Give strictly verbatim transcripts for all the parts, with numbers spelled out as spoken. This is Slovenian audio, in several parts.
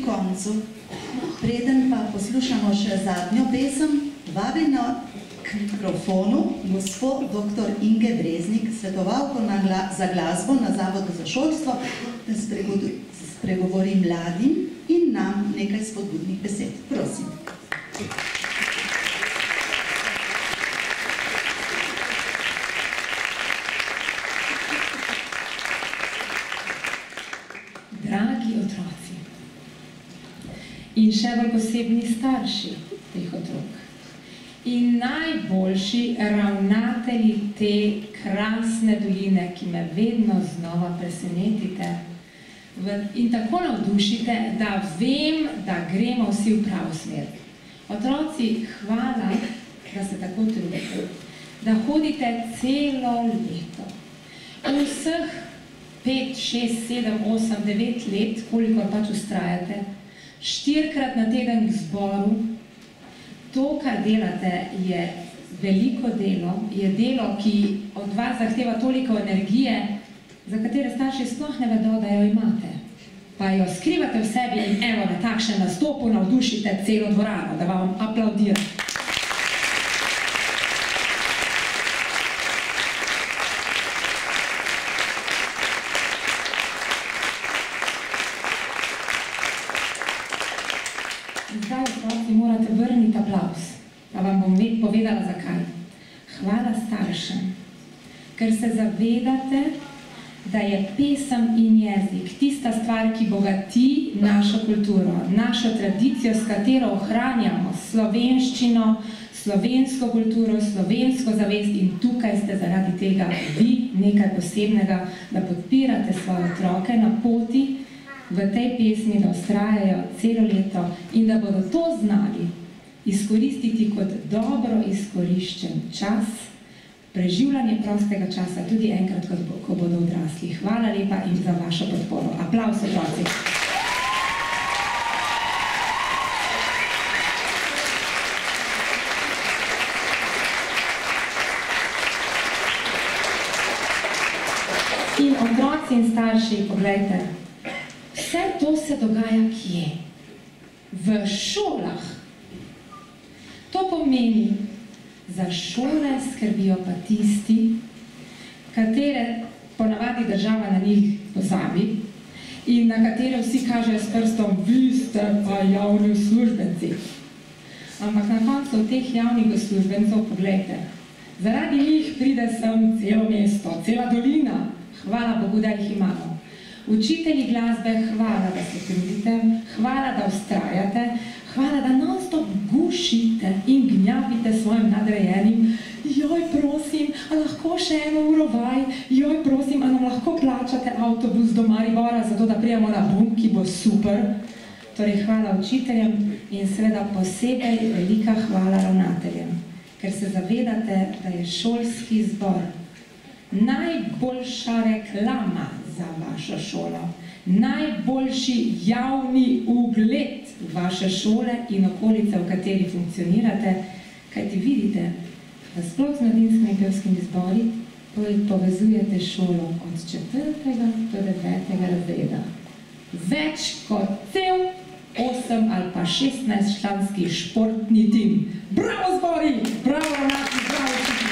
koncu. Preden pa poslušamo še zadnjo pesem, vabimo k mikrofonu gospod doktor Inge Breznik, svetovalko za glasbo na Zavodu za šolstvo, da spregovori mladim in nam nekaj spodbudnih besed. Prosim. Dragi otroci in še bolj posebni starši teh otrok in najboljši ravnatelji te krasne doline, ki me vedno znova presenetite in tako navdušite, da vem, da gremo vsi v pravo smer. Otroci, hvala, da se tako trudite, da hodite celo leto. V vseh pet, šest, sedem, osem, devet let, koliko pač ustrajate, štirikrat na teden k zboru. To, kar delate, je veliko delo, je delo, ki od vas zahteva toliko energije, za katere starši sploh ne vedo, da jo imate. Pa jo skrivate v sebi in evo na takšen nastopu navdušite celo dvorano, da vam aplaudiram. Zdaj, otroci, morate vrniti aplauz, pa vam bom povedala zakaj. Hvala staršem, ker se zavedate, da je pesem in jezik tista stvar, ki bogati našo kulturo, našo tradicijo, s katero ohranjamo slovenščino, slovensko kulturo, slovensko zavest in tukaj ste zaradi tega vi nekaj posebnega, da podpirate svoje otroke na poti v tej pesmi, da vztrajajo celo leto in da bodo to znali izkoristiti kot dobro izkoriščen čas, preživljanje prostega časa, tudi enkrat, ko bodo odrasli. Hvala lepa in za vašo podporo. Aplavz, otroci. In otroci in starši, poglejte, vse to se dogaja kje? V šolah. To pomeni, za šole skrbijo pa tisti, katere ponavadi država na njih pozabi in na katere vsi kažejo s prstom, vi ste pa javni uslužbenci. Ampak na koncu teh javnih uslužbencev, poglejte, zaradi njih pride sem celo mesto, cela dolina. Hvala Bogu, da jih imamo. Učitelji glasbe, hvala, da se trudite, hvala, da vztrajate, hvala, da non-stop gušite in gnjavite svojim nadrejenim. Joj, prosim, a lahko še eno uro vaj? Joj, prosim, a nam lahko plačate avtobus do Maribora, zato da prijemo na bum, ki bo super? Torej, hvala učiteljem in seveda posebej velika hvala ravnateljem, ker se zavedate, da je šolski zbor najboljša reklama za vašo šolo, najboljši javni ugled vaše šole in okolice, v kateri funkcionirate, kajti vidite, da sploh z mladinskimi pevskimi zbori povezujete šolo od četrtega do devetega razreda. Več kot cel osem ali pa šestnajst članski športni tim. Bravo zbori! Bravo ravnatelji, bravo učitelji!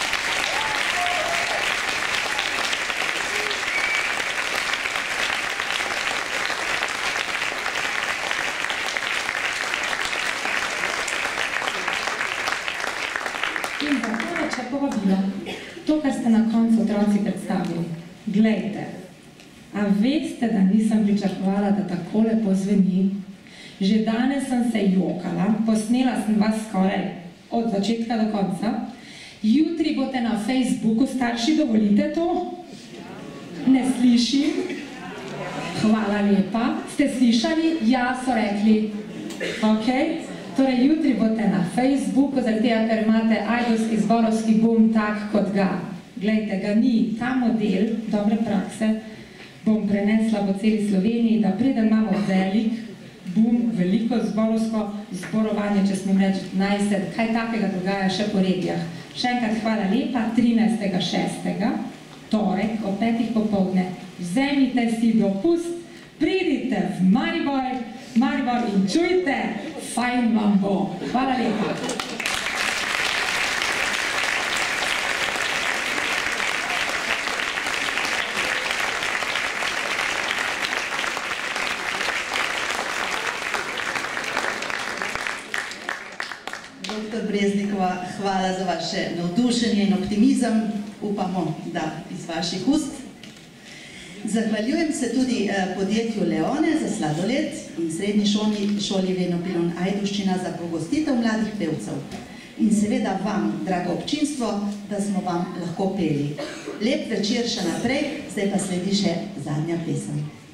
In za to če povabilo, to, kar ste na koncu otroci predstavili. Glejte, a veste, da nisem pričakovala, da tako lepo zveni? Že danes sem se jokala, posnela sem vas skoraj od začetka do konca. Jutri boste na Facebooku, starši, dovolite to? Ne slišim? Hvala lepa. Ste slišali? Ja, so rekli. Ok? Torej, jutri boste na Facebooku, zaradi tega, ker imate ajdovski zborovski bum tak, kot ga. Glejte, ga ni. Ta model dobre prakse bom prenesla po celi Sloveniji, da preden imamo velik bum, veliko zborovsko zborovanje, če smem reči, naj se kaj takega dogaja še po regijah. Še enkrat hvala lepa, trinajstega šestega, torek, ob petih popoldne, vzemite si dopust, pridite v Maribor, Maribor in čujte, fajn vam bo. Hvala lepa. Doktor Breznikova, hvala za vaše navdušenje in optimizem, upamo, da iz vaših ust. Zahvaljujem se tudi podjetju Leone za sladoled in srednji šoli, šoli Venopilon Ajdovščina za pogostitev mladih pevcev. In seveda vam, drago občinstvo, da smo vam lahko peli. Lep večer še naprej, zdaj pa sledi še zadnja pesem.